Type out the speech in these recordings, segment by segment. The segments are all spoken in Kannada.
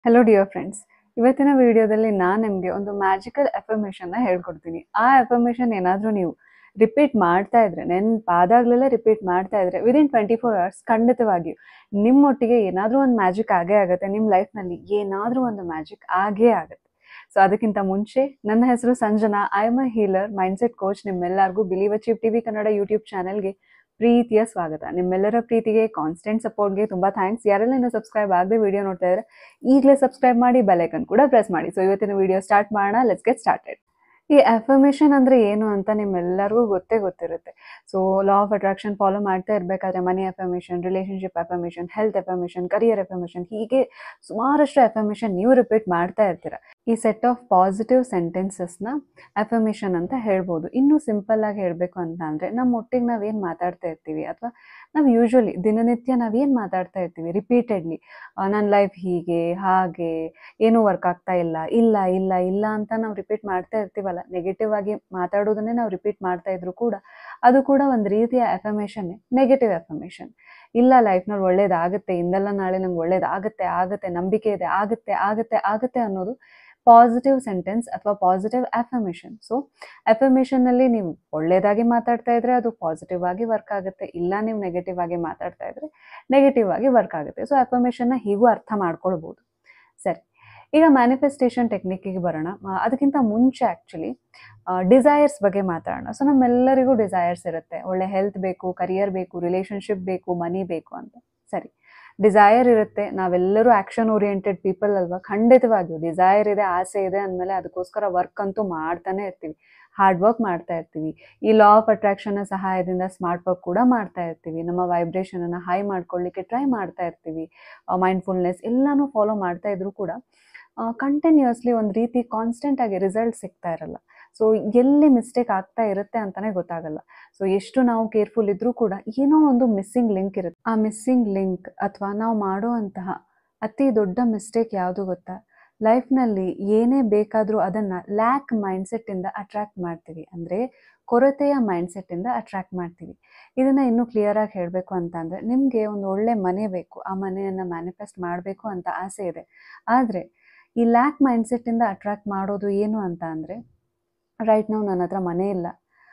ಹಲೋ ಡಿಯರ್ ಫ್ರೆಂಡ್ಸ್, ಇವತ್ತಿನ ವಿಡಿಯೋದಲ್ಲಿ ನಾನು ನಿಮಗೆ ಒಂದು ಮ್ಯಾಜಿಕಲ್ ಅಫರ್ಮೇಷನ್ನ ಹೇಳ್ಕೊಡ್ತೀನಿ. ಆ ಅಫರ್ಮೇಷನ್ ಏನಾದರೂ ನೀವು ರಿಪೀಟ್ ಮಾಡ್ತಾ ಇದ್ರೆ, ನೆನಪಾದಾಗಲೆಲ್ಲ ರಿಪೀಟ್ ಮಾಡ್ತಾ ಇದ್ರೆ ವಿದಿನ್ 24 hours ಖಂಡಿತವಾಗಿಯೂ ನಿಮ್ಮೊಟ್ಟಿಗೆ ಏನಾದರೂ ಒಂದು ಮ್ಯಾಜಿಕ್ ಆಗೇ ಆಗುತ್ತೆ. ನಿಮ್ಮ ಲೈಫ್ನಲ್ಲಿ ಏನಾದರೂ ಒಂದು ಮ್ಯಾಜಿಕ್ ಆಗೇ ಆಗುತ್ತೆ. ಸೊ ಅದಕ್ಕಿಂತ ಮುಂಚೆ ನನ್ನ ಹೆಸರು Sanjana. I am a healer, mindset coach. ನಿಮ್ಮೆಲ್ಲರಿಗೂ believe achieve TV Kannada YouTube ಚಾನಲ್ಗೆ ಪ್ರೀತಿಯ ಸ್ವಾಗತ. ನಿಮ್ಮೆಲ್ಲರ ಪ್ರೀತಿಗೆ, ಕಾನ್ಸ್ಟೆಂಟ್ ಸಪೋರ್ಟ್ಗೆ ತುಂಬ ಥ್ಯಾಂಕ್ಸ್. ಯಾರೆಲ್ಲ ಇನ್ನೂ ಸಬ್ಸ್ಕ್ರೈಬ್ ಆಗದೆ ವಿಡಿಯೋ ನೋಡ್ತಾ ಇದ್ದಾರೆ, ಈಗಲೇ ಸಬ್ಸ್ಕ್ರೈಬ್ ಮಾಡಿ, ಬೆಲ್ ಐಕನ್ ಕೂಡ ಪ್ರೆಸ್ ಮಾಡಿ. ಸೊ ಇವತ್ತಿನ ವಿಡಿಯೋ ಸ್ಟಾರ್ಟ್ ಮಾಡೋಣ. Let's get started. ಈ ಅಫರ್ಮೇಷನ್ ಅಂದರೆ ಏನು ಅಂತ ನಿಮ್ಮೆಲ್ಲರಿಗೂ ಗೊತ್ತಿರುತ್ತೆ. So law of attraction follow ಮಾಡ್ತಾ ಇರಬೇಕಾದ್ರೆ money affirmation, relationship affirmation, health affirmation, career affirmation, ಹೀಗೆ ಸುಮಾರಷ್ಟು ಅಫರ್ಮೇಷನ್ ನೀವು ರಿಪೀಟ್ ಮಾಡ್ತಾ ಇರ್ತೀರ. ಈ ಸೆಟ್ ಆಫ್ ಪಾಸಿಟಿವ್ ಸೆಂಟೆನ್ಸಸ್ನ ಅಫರ್ಮೇಷನ್ ಅಂತ ಹೇಳ್ಬೋದು. ಇನ್ನೂ ಸಿಂಪಲ್ ಆಗಿ ಹೇಳಬೇಕು ಅಂತ ಅಂದರೆ, ನಮ್ಮ ಒಟ್ಟಿಗೆ ನಾವೇನು ಮಾತಾಡ್ತಾ ಇರ್ತೀವಿ ಅಥವಾ ನಾವು ಯೂಶ್ವಲಿ ದಿನನಿತ್ಯ ನಾವೇನು ಮಾತಾಡ್ತಾ ಇರ್ತೀವಿ ರಿಪೀಟೆಡ್ಲಿ, ನನ್ನ ಲೈಫ್ ಹೀಗೆ ಹಾಗೆ, ಏನೂ ವರ್ಕ್ ಆಗ್ತಾ ಇಲ್ಲ, ಇಲ್ಲ ಇಲ್ಲ ಇಲ್ಲ ಅಂತ ನಾವು ರಿಪೀಟ್ ಮಾಡ್ತಾ ಇರ್ತೀವಲ್ಲ. ನೆಗೆಟಿವ್ ಆಗಿ ಮಾತಾಡೋದನ್ನೇ ನಾವು ರಿಪೀಟ್ ಮಾಡ್ತಾ ಇದ್ರು ಕೂಡ ಅದು ಕೂಡ ಒಂದು ರೀತಿಯ ಅಫರ್ಮೇಷನ್ನೇ, ನೆಗೆಟಿವ್ ಅಫರ್ಮೇಷನ್. ಇಲ್ಲ, ಲೈಫ್ನಲ್ಲಿ ಒಳ್ಳೇದಾಗುತ್ತೆ, ಇಂದಲ್ಲ ನಾಳೆ ನಂಗೆ ಒಳ್ಳೇದಾಗುತ್ತೆ, ಆಗುತ್ತೆ, ನಂಬಿಕೆ ಇದೆ, ಆಗುತ್ತೆ ಆಗುತ್ತೆ ಆಗುತ್ತೆ ಅನ್ನೋದು ಪಾಸಿಟಿವ್ ಸೆಂಟೆನ್ಸ್ ಅಥವಾ ಪಾಸಿಟಿವ್ ಅಫರ್ಮೇಷನ್. ಸೊ ಅಫರ್ಮೇಷನ್ನಲ್ಲಿ ನೀವು ಒಳ್ಳೇದಾಗಿ ಮಾತಾಡ್ತಾ ಇದ್ರೆ ಅದು ಪಾಸಿಟಿವ್ ಆಗಿ ವರ್ಕ್ ಆಗುತ್ತೆ. ಇಲ್ಲ, ನೀವು ನೆಗೆಟಿವ್ ಆಗಿ ಮಾತಾಡ್ತಾ ಇದ್ರೆ ನೆಗೆಟಿವ್ ಆಗಿ ವರ್ಕ್ ಆಗುತ್ತೆ. ಸೊ ಅಫರ್ಮೇಷನ್ನ ಹೀಗೂ ಅರ್ಥ ಮಾಡ್ಕೊಳ್ಬೋದು. ಸರಿ, ಈಗ ಮ್ಯಾನಿಫೆಸ್ಟೇಷನ್ ಟೆಕ್ನಿಕ್ಕಿಗೆ ಬರೋಣ. ಅದಕ್ಕಿಂತ ಮುಂಚೆ ಆ್ಯಕ್ಚುಲಿ ಡಿಸೈರ್ಸ್ ಬಗ್ಗೆ ಮಾತಾಡೋಣ. ಸೊ ನಮ್ಮೆಲ್ಲರಿಗೂ ಡಿಸೈರ್ಸ್ ಇರುತ್ತೆ. ಒಳ್ಳೆ ಹೆಲ್ತ್ ಬೇಕು, ಕರಿಯರ್ ಬೇಕು, ರಿಲೇಷನ್ಶಿಪ್ ಬೇಕು, ಮನಿ ಬೇಕು ಅಂತ. ಸರಿ, ಡಿಸೈರ್ ಇರುತ್ತೆ. ನಾವೆಲ್ಲರೂ ಆ್ಯಕ್ಷನ್ ಓರಿಯೆಂಟೆಡ್ ಪೀಪಲ್ ಅಲ್ವಾ? ಖಂಡಿತವಾಗಿಯೂ ಡಿಸೈರ್ ಇದೆ, ಆಸೆ ಇದೆ ಅಂದಮೇಲೆ ಅದಕ್ಕೋಸ್ಕರ ವರ್ಕ್ ಅಂತೂ ಮಾಡ್ತಾನೆ ಇರ್ತೀವಿ, ಹಾರ್ಡ್ ವರ್ಕ್ ಮಾಡ್ತಾ ಇರ್ತೀವಿ. ಈ ಲಾ ಆಫ್ ಅಟ್ರಾಕ್ಷನ್ನ ಸಹಾಯದಿಂದ ಸ್ಮಾರ್ಟ್ ವರ್ಕ್ ಕೂಡ ಮಾಡ್ತಾ ಇರ್ತೀವಿ. ನಮ್ಮ ವೈಬ್ರೇಷನನ್ನು ಹೈ ಮಾಡ್ಕೊಳ್ಳಿಕ್ಕೆ ಟ್ರೈ ಮಾಡ್ತಾ ಇರ್ತೀವಿ. ಮೈಂಡ್ಫುಲ್ನೆಸ್ ಎಲ್ಲನೂ ಫಾಲೋ ಮಾಡ್ತಾ ಇದ್ರೂ ಕೂಡ ಕಂಟಿನ್ಯೂಸ್ಲಿ ಒಂದು ರೀತಿ ಕಾನ್ಸ್ಟೆಂಟ್ ಆಗಿ ರಿಸಲ್ಟ್ ಸಿಗ್ತಾ ಇರಲ್ಲ. ಸೊ ಎಲ್ಲಿ ಮಿಸ್ಟೇಕ್ ಆಗ್ತಾ ಇರುತ್ತೆ ಅಂತಲೇ ಗೊತ್ತಾಗಲ್ಲ. ಸೊ ಎಷ್ಟು ನಾವು ಕೇರ್ಫುಲ್ ಇದ್ರೂ ಕೂಡ ಏನೋ ಒಂದು ಮಿಸ್ಸಿಂಗ್ ಲಿಂಕ್ ಇರುತ್ತೆ. ಆ ಮಿಸ್ಸಿಂಗ್ ಲಿಂಕ್ ಅಥವಾ ನಾವು ಮಾಡುವಂತಹ ಅತಿ ದೊಡ್ಡ ಮಿಸ್ಟೇಕ್ ಯಾವುದು ಗೊತ್ತಾ? ಲೈಫ್ನಲ್ಲಿ ಏನೇ ಬೇಕಾದರೂ ಅದನ್ನು ಲ್ಯಾಕ್ ಮೈಂಡ್ಸೆಟ್ಟಿಂದ ಅಟ್ರ್ಯಾಕ್ಟ್ ಮಾಡ್ತೀವಿ. ಅಂದರೆ ಕೊರತೆಯ ಮೈಂಡ್ಸೆಟ್ಟಿಂದ ಅಟ್ರ್ಯಾಕ್ಟ್ ಮಾಡ್ತೀವಿ. ಇದನ್ನು ಇನ್ನೂ ಕ್ಲಿಯರಾಗಿ ಹೇಳಬೇಕು ಅಂತ ಅಂದರೆ, ನಿಮಗೆ ಒಂದು ಒಳ್ಳೆ ಮನೆ ಬೇಕು, ಆ ಮನೆಯನ್ನು ಮ್ಯಾನಿಫೆಸ್ಟ್ ಮಾಡಬೇಕು ಅಂತ ಆಸೆ ಇದೆ. ಆದರೆ ಈ ಲ್ಯಾಕ್ ಮೈಂಡ್ಸೆಟ್ಟಿಂದ ಅಟ್ರ್ಯಾಕ್ಟ್ ಮಾಡೋದು ಏನು ಅಂತ ಅಂದರೆ, ರೈಟ್ ನಾವು ನನ್ನ ಹತ್ರ ಮನೆ ಇಲ್ಲ,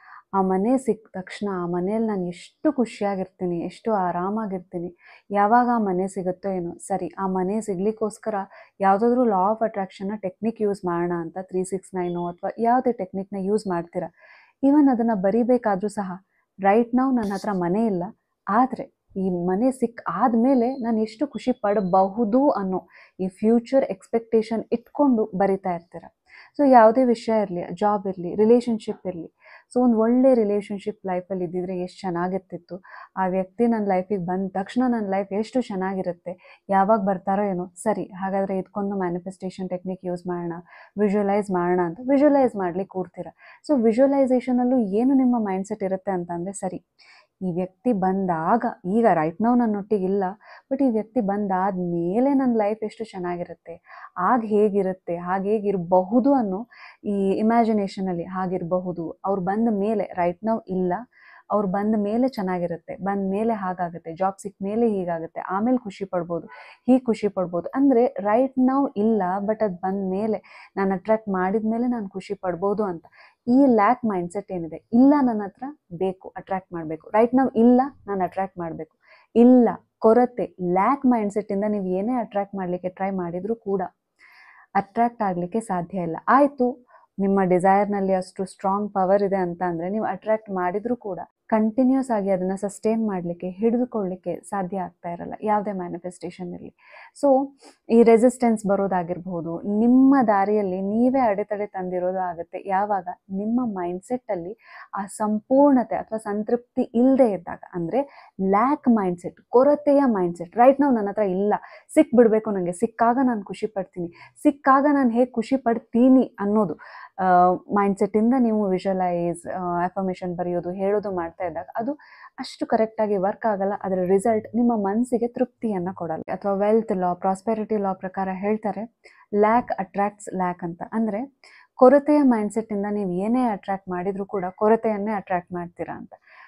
ಆ ಮನೆ ಸಿಕ್ಕ ತಕ್ಷಣ ಆ ಮನೆಯಲ್ಲಿ ನಾನು ಎಷ್ಟು ಖುಷಿಯಾಗಿರ್ತೀನಿ, ಎಷ್ಟು ಆರಾಮಾಗಿರ್ತೀನಿ, ಯಾವಾಗ ಆ ಮನೆ ಸಿಗುತ್ತೋ ಏನೋ. ಸರಿ, ಆ ಮನೆ ಸಿಗ್ಲಿಕ್ಕೋಸ್ಕರ ಯಾವುದಾದ್ರೂ ಲಾ ಆಫ್ ಅಟ್ರಾಕ್ಷನ್ನ ಟೆಕ್ನಿಕ್ ಯೂಸ್ ಮಾಡೋಣ ಅಂತ 369 ಅಥವಾ ಯಾವುದೇ ಟೆಕ್ನಿಕ್ನ ಯೂಸ್ ಮಾಡ್ತೀರಾ. ಈವನ್ ಅದನ್ನು ಬರೀಬೇಕಾದ್ರೂ ಸಹ ರೈಟ್ ನಾವು ನನ್ನ ಹತ್ರ ಮನೆ ಇಲ್ಲ, ಆದರೆ ಈ ಮನೆ ಆದಮೇಲೆ ನಾನು ಎಷ್ಟು ಖುಷಿ ಪಡಬಹುದು ಅನ್ನೋ ಈ ಫ್ಯೂಚರ್ ಎಕ್ಸ್ಪೆಕ್ಟೇಷನ್ ಇಟ್ಕೊಂಡು ಬರಿತಾ ಇರ್ತೀರ. ಸೊ ಯಾವುದೇ ವಿಷಯ ಇರಲಿ, ಜಾಬ್ ಇರಲಿ, ರಿಲೇಷನ್ಶಿಪ್ ಇರಲಿ. ಸೊ ಒಂದು ಒಳ್ಳೆ ರಿಲೇಷನ್ಶಿಪ್ ಲೈಫಲ್ಲಿ ಇದ್ದಿದ್ರೆ ಎಷ್ಟು ಚೆನ್ನಾಗಿರ್ತಿತ್ತು. ಆ ವ್ಯಕ್ತಿ ನನ್ನ ಲೈಫಿಗೆ ಬಂದ ತಕ್ಷಣ ನನ್ನ ಲೈಫ್ ಎಷ್ಟು ಚೆನ್ನಾಗಿರುತ್ತೆ, ಯಾವಾಗ ಬರ್ತಾರೋ ಏನೋ. ಸರಿ, ಹಾಗಾದರೆ ಇದಕ್ಕೊಂದು ಮ್ಯಾನಿಫೆಸ್ಟೇಷನ್ ಟೆಕ್ನಿಕ್ ಯೂಸ್ ಮಾಡೋಣ, ವಿಜುವಲೈಸ್ ಮಾಡೋಣ ಅಂತ ವಿಜುವಲೈಸ್ ಮಾಡ್ಲಿಕ್ಕೆ ಕೂರ್ತೀರ. ಸೊ ವಿಜುವಲೈಸೇಷನಲ್ಲೂ ಏನು ನಿಮ್ಮ ಮೈಂಡ್ಸೆಟ್ ಇರುತ್ತೆ ಅಂತಂದರೆ, ಸರಿ ಈ ವ್ಯಕ್ತಿ ಬಂದಾಗ, ಈಗ ರೈಟ್ ನಾವು ನನ್ನೊಟ್ಟಿಗಿಲ್ಲ, ಬಟ್ ಈ ವ್ಯಕ್ತಿ ಬಂದಾದ ಮೇಲೆ ನನ್ನ ಲೈಫ್ ಎಷ್ಟು ಚೆನ್ನಾಗಿರುತ್ತೆ, ಆಗ ಹೇಗಿರುತ್ತೆ, ಹಾಗೇಗಿರಬಹುದು ಅನ್ನೋ ಈ ಇಮ್ಯಾಜಿನೇಷನಲ್ಲಿ ಹಾಗಿರಬಹುದು. ಅವ್ರು ಬಂದ ಮೇಲೆ, ರೈಟ್ ನಾವು ಇಲ್ಲ, ಅವ್ರು ಬಂದ ಮೇಲೆ ಚೆನ್ನಾಗಿರುತ್ತೆ, ಬಂದ ಮೇಲೆ ಹಾಗಾಗುತ್ತೆ, ಜಾಬ್ ಸಿಕ್ಕ ಮೇಲೆ ಹೀಗಾಗುತ್ತೆ, ಆಮೇಲೆ ಖುಷಿ ಪಡ್ಬೋದು, ಹೀಗೆ ಖುಷಿ ಪಡ್ಬೋದು. ಅಂದರೆ ರೈಟ್ ನಾವು ಇಲ್ಲ, ಬಟ್ ಅದು ಬಂದ ಮೇಲೆ, ನಾನು ಅಟ್ರ್ಯಾಕ್ಟ್ ಮಾಡಿದ ಮೇಲೆ ನಾನು ಖುಷಿ ಪಡ್ಬೋದು ಅಂತ. ಈ ಲ್ಯಾಕ್ ಮೈಂಡ್ಸೆಟ್ ಏನಿದೆ, ಇಲ್ಲ ನನ್ನ ಹತ್ರ ಬೇಕು ಅಟ್ರ್ಯಾಕ್ಟ್ ಮಾಡಬೇಕು, ರೈಟ್ ನಾವು ಇಲ್ಲ ನಾನು ಅಟ್ರ್ಯಾಕ್ಟ್ ಮಾಡಬೇಕು, ಇಲ್ಲ ಕೊರತೆ, ಲ್ಯಾಕ್ ಮೈಂಡ್ಸೆಟ್ಟಿಂದ ನೀವು ಏನೇ ಅಟ್ರ್ಯಾಕ್ಟ್ ಮಾಡಲಿಕ್ಕೆ ಟ್ರೈ ಮಾಡಿದರೂ ಕೂಡ ಅಟ್ರ್ಯಾಕ್ಟ್ ಆಗಲಿಕ್ಕೆ ಸಾಧ್ಯ ಇಲ್ಲ. ಆಯಿತು, ನಿಮ್ಮ ಡಿಸೈರ್ನಲ್ಲಿ ಅಷ್ಟು ಸ್ಟ್ರಾಂಗ್ ಪವರ್ ಇದೆ ಅಂತ ಅಂದರೆ ನೀವು ಅಟ್ರ್ಯಾಕ್ಟ್ ಮಾಡಿದರೂ ಕೂಡ ಕಂಟಿನ್ಯೂಸ್ ಆಗಿ ಅದನ್ನು ಸಸ್ಟೈನ್ ಮಾಡಲಿಕ್ಕೆ, ಹಿಡಿದುಕೊಳ್ಳಲಿಕ್ಕೆ ಸಾಧ್ಯ ಆಗ್ತಾ ಇರಲ್ಲ, ಯಾವುದೇ ಮ್ಯಾನಿಫೆಸ್ಟೇಷನ್ ಇರಲಿ. ಸೊ ಈ ರೆಸಿಸ್ಟೆನ್ಸ್ ಬರೋದಾಗಿರ್ಬೋದು, ನಿಮ್ಮ ದಾರಿಯಲ್ಲಿ ನೀವೇ ಅಡೆತಡೆ ತಂದಿರೋದು ಆಗುತ್ತೆ ಯಾವಾಗ ನಿಮ್ಮ ಮೈಂಡ್ಸೆಟ್ಟಲ್ಲಿ ಆ ಸಂಪೂರ್ಣತೆ ಅಥವಾ ಸಂತೃಪ್ತಿ ಇಲ್ಲದೆ ಇದ್ದಾಗ. ಅಂದರೆ ಲ್ಯಾಕ್ ಮೈಂಡ್ಸೆಟ್, ಕೊರತೆಯ ಮೈಂಡ್ಸೆಟ್. ರೈಟ್ ನಾವು ನನ್ನ ಹತ್ರ ಇಲ್ಲ, ಸಿಕ್ಬಿಡ್ಬೇಕು, ನನಗೆ ಸಿಕ್ಕಾಗ ನಾನು ಖುಷಿ ಪಡ್ತೀನಿ, ಸಿಕ್ಕಾಗ ನಾನು ಹೇಗೆ ಖುಷಿ ಪಡ್ತೀನಿ ಅನ್ನೋದು ಮೈಂಡ್ಸೆಟ್ಟಿಂದ ನೀವು ವಿಜುವಲೈಸ್, ಅಫರ್ಮೇಷನ್ ಬರೆಯೋದು, ಹೇಳೋದು ಮಾಡ್ತಾ ಇದ್ದಾಗ ಅದು ಅಷ್ಟು ಕರೆಕ್ಟಾಗಿ ವರ್ಕ್ ಆಗಲ್ಲ. ಅದರ ರಿಸಲ್ಟ್ ನಿಮ್ಮ ಮನಸ್ಸಿಗೆ ತೃಪ್ತಿಯನ್ನು ಕೊಡಲ್ಲ. ಅಥವಾ ವೆಲ್ತ್ ಲಾ, ಪ್ರಾಸ್ಪೆರಿಟಿ ಲಾ ಪ್ರಕಾರ ಹೇಳ್ತಾರೆ, ಲ್ಯಾಕ್ ಅಟ್ರಾಕ್ಟ್ಸ್ ಲ್ಯಾಕ್ ಅಂತ. ಅಂದರೆ ಕೊರತೆಯ ಮೈಂಡ್ಸೆಟ್ಟಿಂದ ನೀವು ಏನೇ ಅಟ್ರ್ಯಾಕ್ಟ್ ಮಾಡಿದರೂ ಕೂಡ ಕೊರತೆಯನ್ನೇ ಅಟ್ರ್ಯಾಕ್ಟ್ ಮಾಡ್ತೀರಾ ಅಂತ.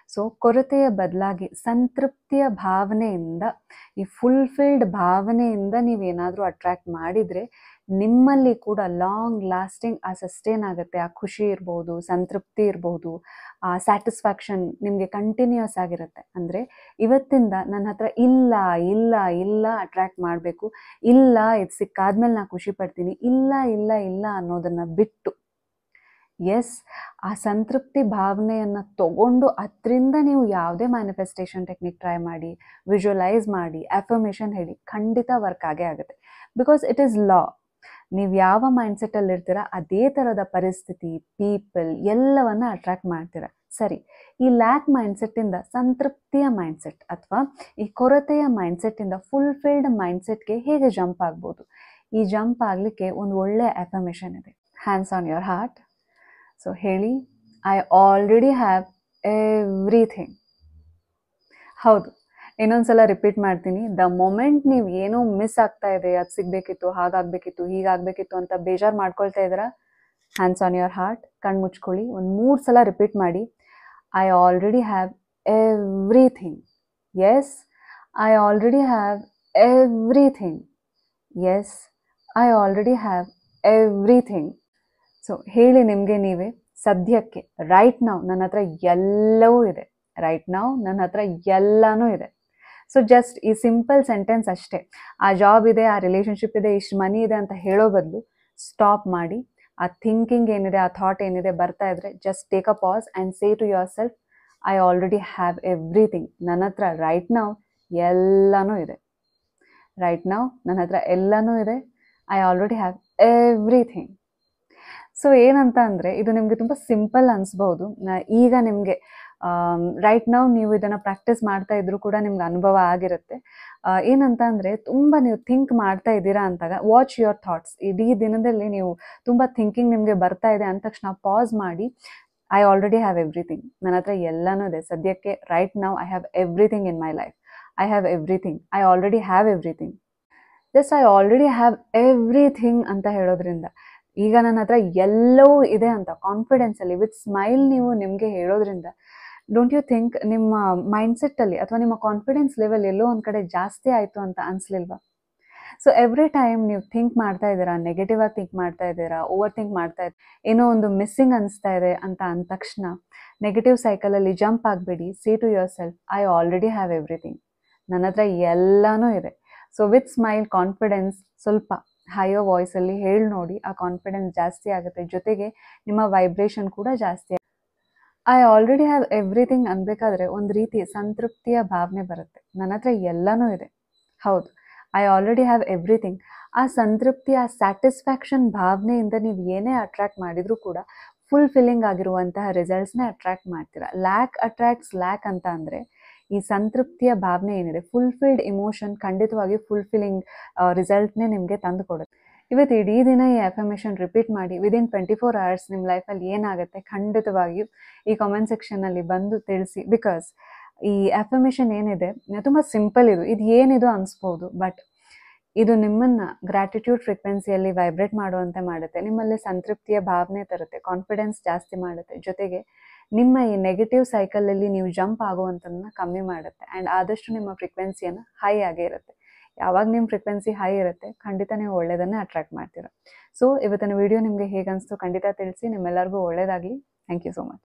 ಸೊ ಕೊರತೆಯ ಬದಲಾಗಿ ಸಂತೃಪ್ತಿಯ ಭಾವನೆಯಿಂದ, ಈ ಫುಲ್ಫಿಲ್ಡ್ ಭಾವನೆಯಿಂದ ನೀವೇನಾದರೂ ಅಟ್ರ್ಯಾಕ್ಟ್ ಮಾಡಿದರೆ ನಿಮ್ಮಲ್ಲಿ ಕೂಡ ಲಾಂಗ್ ಲಾಸ್ಟಿಂಗ್ ಆ ಸಸ್ಟೇನ್ ಆಗುತ್ತೆ. ಆ ಖುಷಿ ಇರ್ಬೋದು, ಸಂತೃಪ್ತಿ ಇರ್ಬೋದು, ಆ ಸ್ಯಾಟಿಸ್ಫ್ಯಾಕ್ಷನ್ ನಿಮಗೆ ಕಂಟಿನ್ಯೂಸ್ ಆಗಿರುತ್ತೆ. ಅಂದರೆ ಇವತ್ತಿಂದ ನನ್ನ ಹತ್ರ ಇಲ್ಲ ಇಲ್ಲ ಇಲ್ಲ ಅಟ್ರ್ಯಾಕ್ಟ್ ಮಾಡಬೇಕು, ಇಲ್ಲ ಇದು ಸಿಕ್ಕಾದ್ಮೇಲೆ ನಾನು ಖುಷಿ ಪಡ್ತೀನಿ, ಇಲ್ಲ ಇಲ್ಲ ಇಲ್ಲ ಅನ್ನೋದನ್ನು ಬಿಟ್ಟು ಎಸ್ ಆ ಸಂತೃಪ್ತಿ ಭಾವನೆಯನ್ನು ತಗೊಂಡು ಅದರಿಂದ ನೀವು ಯಾವುದೇ ಮ್ಯಾನಿಫೆಸ್ಟೇಷನ್ ಟೆಕ್ನಿಕ್ ಟ್ರೈ ಮಾಡಿ, ವಿಜುವಲೈಸ್ ಮಾಡಿ, ಅಫರ್ಮೇಷನ್ ಹೇಳಿ, ಖಂಡಿತ ವರ್ಕ್ ಆಗೇ ಆಗುತ್ತೆ. Because it is law. ನೀವು ಯಾವ ಮೈಂಡ್ಸೆಟ್ಟಲ್ಲಿ ಇರ್ತೀರ ಅದೇ ಥರದ ಪರಿಸ್ಥಿತಿ, ಪೀಪಲ್ ಎಲ್ಲವನ್ನ ಅಟ್ರ್ಯಾಕ್ಟ್ ಮಾಡ್ತೀರ. ಸರಿ, ಈ ಲ್ಯಾಕ್ ಮೈಂಡ್ಸೆಟ್ಟಿಂದ ಸಂತೃಪ್ತಿಯ ಮೈಂಡ್ಸೆಟ್ ಅಥವಾ ಈ ಕೊರತೆಯ ಮೈಂಡ್ಸೆಟ್ಟಿಂದ ಫುಲ್ಫಿಲ್ಡ್ ಮೈಂಡ್ಸೆಟ್ಗೆ ಹೇಗೆ ಜಂಪ್ ಆಗ್ಬೋದು? ಈ ಜಂಪ್ ಆಗಲಿಕ್ಕೆ ಒಂದು ಒಳ್ಳೆಯ ಅಫರ್ಮೇಷನ್ ಇದೆ. Hands on your heart. So ಹೇಳಿ, ಐ ಆಲ್ರೆಡಿ ಹ್ಯಾವ್ ಎವ್ರಿಥಿಂಗ್. ಹೌದು, ಇನ್ನೊಂದ್ಸಲ ರಿಪೀಟ್ ಮಾಡ್ತೀನಿ. ದ ಮೊಮೆಂಟ್ ನೀವು ಏನೋ ಮಿಸ್ ಆಗ್ತಾ ಇದೆ, ಅದು ಸಿಗಬೇಕಿತ್ತು, ಹಾಗಾಗಬೇಕಿತ್ತು, ಹೀಗಾಗಬೇಕಿತ್ತು ಅಂತ ಬೇಜಾರು ಮಾಡ್ಕೊಳ್ತಾ ಇದ್ದೀರಾ, ಹ್ಯಾಂಡ್ಸ್ ಆನ್ ಯುವರ್ ಹಾರ್ಟ್, ಕಣ್ಣು ಮುಚ್ಕೊಳ್ಳಿ, ಒಂದು 3 ಸಲ ರಿಪೀಟ್ ಮಾಡಿ. I already have everything. Yes, I already have everything. Yes, I already have everything. So ಹೇಳಿ ನಿಮಗೆ ನೀವೇ, ಸದ್ಯಕ್ಕೆ ರೈಟ್ ನಾವು ನನ್ನ ಹತ್ರ ಎಲ್ಲವೂ ಇದೆ, ರೈಟ್ ನಾವು ನನ್ನ ಹತ್ರ ಎಲ್ಲನೂ ಇದೆ. ಸೊ ಜಸ್ಟ್ ಈ ಸಿಂಪಲ್ ಸೆಂಟೆನ್ಸ್ ಅಷ್ಟೇ. ಆ ಜಾಬ್ ಇದೆ, ಆ ರಿಲೇಷನ್ಶಿಪ್ ಇದೆ, ಇಷ್ಟು ಮನಿ ಇದೆ ಅಂತ ಹೇಳೋ ಬದಲು ಸ್ಟಾಪ್ ಮಾಡಿ, ಆ ಥಿಂಕಿಂಗ್ ಏನಿದೆ, ಆ ಥಾಟ್ ಏನಿದೆ ಬರ್ತಾ ಇದ್ರೆ just take a pause and say to yourself, I already have everything. ನನ್ನ ಹತ್ರ ರೈಟ್ ನಾವು ಎಲ್ಲನೂ ಇದೆ, ರೈಟ್ ನಾವು ನನ್ನ ಹತ್ರ ಎಲ್ಲನೂ ಇದೆ, I already have everything. So ಏನಂತ ಅಂದರೆ, ಇದು ನಿಮಗೆ ತುಂಬ ಸಿಂಪಲ್ ಅನಿಸ್ಬೋದು. ಈಗ ನಿಮಗೆ ರೈಟ್ ನಾವು ನೀವು ಇದನ್ನು ಪ್ರಾಕ್ಟೀಸ್ ಮಾಡ್ತಾ ಇದ್ರೂ ಕೂಡ ನಿಮ್ಗೆ ಅನುಭವ ಆಗಿರುತ್ತೆ. ಏನಂತ ಅಂದರೆ, ತುಂಬ ನೀವು ಥಿಂಕ್ ಮಾಡ್ತಾ ಇದ್ದೀರಾ ಅಂತಾಗ ವಾಚ್ ಯುವರ್ ಥಾಟ್ಸ್. ಇಡೀ ದಿನದಲ್ಲಿ ನೀವು ತುಂಬ ಥಿಂಕಿಂಗ್ ನಿಮಗೆ ಬರ್ತಾ ಇದೆ ಅಂದ ತಕ್ಷಣ ಪಾಸ್ ಮಾಡಿ, ಐ ಆಲ್ರೆಡಿ ಹ್ಯಾವ್ ಎವ್ರಿಥಿಂಗ್. ನನ್ನ ಹತ್ರ ಎಲ್ಲನೂ ಇದೆ ಸದ್ಯಕ್ಕೆ, ರೈಟ್ ನಾವು I have everything in my life. I have everything, I already have everything. Just I already have everything ಅಂತ ಹೇಳೋದ್ರಿಂದ, ಈಗ ನನ್ನ ಹತ್ರ ಎಲ್ಲವೂ ಇದೆ ಅಂತ ಕಾನ್ಫಿಡೆನ್ಸಲ್ಲಿ ವಿತ್ ಸ್ಮೈಲ್ ನೀವು ನಿಮಗೆ ಹೇಳೋದ್ರಿಂದ, ಡೋಂಟ್ ಯು ಥಿಂಕ್ ನಿಮ್ಮ ಮೈಂಡ್ಸೆಟ್ಟಲ್ಲಿ ಅಥವಾ ನಿಮ್ಮ ಕಾನ್ಫಿಡೆನ್ಸ್ ಲೆವೆಲ್ ಎಲ್ಲೋ ಒಂದು ಕಡೆ ಜಾಸ್ತಿ ಆಯಿತು ಅಂತ ಅನಿಸ್ಲಿಲ್ವಾ? ಸೊ ಎವ್ರಿ ಟೈಮ್ ನೀವು ಥಿಂಕ್ ಮಾಡ್ತಾ ಇದ್ದೀರಾ, ನೆಗೆಟಿವ್ ಆಗಿ ಥಿಂಕ್ ಮಾಡ್ತಾ ಇದ್ದೀರಾ, ಓವರ್ ಥಿಂಕ್ ಮಾಡ್ತಾ ಇದ್ದೀರಾ, ಏನೋ ಒಂದು ಮಿಸ್ಸಿಂಗ್ ಅನಿಸ್ತಾ ಇದೆ ಅಂತ ಅಂದ ತಕ್ಷಣ ನೆಗೆಟಿವ್ ಸೈಕಲಲ್ಲಿ ಜಂಪ್ ಆಗಬೇಡಿ. Say to yourself, I already have everything. ನನ್ನ ಹತ್ರ ಎಲ್ಲನೂ ಇದೆ. ಸೊ ವಿತ್ ಸ್ಮೈಲ್, ಕಾನ್ಫಿಡೆನ್ಸ್ ಸ್ವಲ್ಪ ಹೈಯರ್ ವಾಯ್ಸಲ್ಲಿ ಹೇಳಿ ನೋಡಿ, ಆ ಕಾನ್ಫಿಡೆನ್ಸ್ ಜಾಸ್ತಿ ಆಗುತ್ತೆ. ಜೊತೆಗೆ ನಿಮ್ಮ ವೈಬ್ರೇಷನ್ ಕೂಡ ಜಾಸ್ತಿ. ಐ ಆಲ್ರೆಡಿ ಹ್ಯಾವ್ ಎವ್ರಿಥಿಂಗ್ ಅನ್ಬೇಕಾದ್ರೆ ಒಂದು ರೀತಿ ಸಂತೃಪ್ತಿಯ ಭಾವನೆ ಬರುತ್ತೆ. ನನ್ನ ಹತ್ರ ಎಲ್ಲನೂ ಇದೆ. ಹೌದು, ಐ ಆಲ್ರೆಡಿ ಹ್ಯಾವ್ ಎವ್ರಿಥಿಂಗ್. ಆ ಸಂತೃಪ್ತಿ, ಆ ಸ್ಯಾಟಿಸ್ಫ್ಯಾಕ್ಷನ್ ಭಾವನೆಯಿಂದ ನೀವು ಏನೇ ಅಟ್ರ್ಯಾಕ್ಟ್ ಮಾಡಿದರೂ ಕೂಡ ಫುಲ್ಫಿಲ್ಲಿಂಗ್ ಆಗಿರುವಂತಹ ರಿಸಲ್ಟ್ಸ್ನೇ ಅಟ್ರ್ಯಾಕ್ಟ್ ಮಾಡ್ತೀರಾ. ಲ್ಯಾಕ್ ಅಟ್ರ್ಯಾಕ್ಟ್ಸ್ ಲ್ಯಾಕ್ ಅಂತ ಅಂದರೆ, ಈ ಸಂತೃಪ್ತಿಯ ಭಾವನೆ ಏನಿದೆ, ಫುಲ್ಫಿಲ್ಡ್ ಇಮೋಷನ್ ಖಂಡಿತವಾಗಿ ಫುಲ್ಫಿಲ್ಲಿಂಗ್ ರಿಸಲ್ಟ್ನೇ ನಿಮಗೆ ತಂದು ಕೊಡುತ್ತೆ. ಇವತ್ತು ಇಡೀ ದಿನ ಈ ಅಫರ್ಮೇಷನ್ ರಿಪೀಟ್ ಮಾಡಿ, ವಿದಿನ್ 24 hours ನಿಮ್ಮ ಲೈಫಲ್ಲಿ ಏನಾಗುತ್ತೆ ಖಂಡಿತವಾಗಿಯೂ ಈ ಕಾಮೆಂಟ್ ಸೆಕ್ಷನಲ್ಲಿ ಬಂದು ತಿಳಿಸಿ. ಬಿಕಾಸ್ ಈ ಅಫರ್ಮೇಷನ್ ಏನಿದೆ ತುಂಬ ಸಿಂಪಲ್. ಇದು ಏನಿದು ಅನಿಸ್ಬೋದು, ಬಟ್ ಇದು ನಿಮ್ಮನ್ನು ಗ್ರ್ಯಾಟಿಟ್ಯೂಡ್ ಫ್ರೀಕ್ವೆನ್ಸಿಯಲ್ಲಿ ವೈಬ್ರೇಟ್ ಮಾಡುವಂತೆ ಮಾಡುತ್ತೆ. ನಿಮ್ಮಲ್ಲಿ ಸಂತೃಪ್ತಿಯ ಭಾವನೆ ತರುತ್ತೆ, ಕಾನ್ಫಿಡೆನ್ಸ್ ಜಾಸ್ತಿ ಮಾಡುತ್ತೆ. ಜೊತೆಗೆ ನಿಮ್ಮ ಈ ನೆಗೆಟಿವ್ ಸೈಕಲಲ್ಲಿ ನೀವು ಜಂಪ್ ಆಗುವಂಥದ್ದನ್ನ ಕಮ್ಮಿ ಮಾಡುತ್ತೆ. ಆ್ಯಂಡ್ ಆದಷ್ಟು ನಿಮ್ಮ ಫ್ರೀಕ್ವೆನ್ಸಿಯನ್ನು ಹೈ ಆಗೇ ಇರುತ್ತೆ. ಯಾವಾಗ ನಿಮ್ಮ ಫ್ರೀಕ್ವೆನ್ಸಿ ಹೈ ಇರುತ್ತೆ ಖಂಡಿತ ನೀವು ಒಳ್ಳೆಯದನ್ನೇ ಅಟ್ರ್ಯಾಕ್ಟ್ ಮಾಡ್ತೀರಾ. ಸೊ ಇವತ್ತಿನ ವಿಡಿಯೋ ನಿಮಗೆ ಹೇಗೆ ಅನಿಸ್ತು ಖಂಡಿತ ತಿಳಿಸಿ. ನಿಮ್ಮೆಲ್ಲರಿಗೂ ಒಳ್ಳೆಯದಾಗಲಿ. Thank you so much.